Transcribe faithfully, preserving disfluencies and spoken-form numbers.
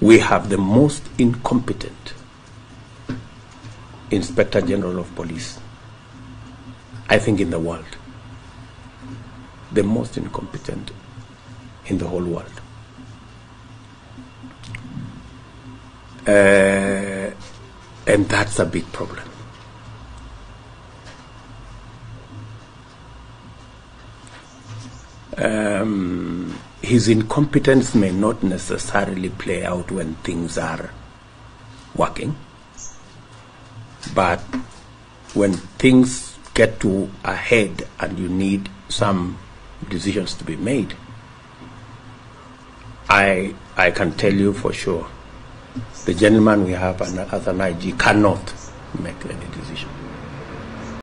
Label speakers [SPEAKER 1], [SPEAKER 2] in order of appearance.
[SPEAKER 1] we have the most incompetent Inspector General of Police, I think, in the world. The most incompetent in the whole world. Uh, and that's a big problem. Um, his incompetence may not necessarily play out when things are working, but when things get to a head and you need some decisions to be made, I I can tell you for sure, the gentleman we have as an I G cannot make any decision.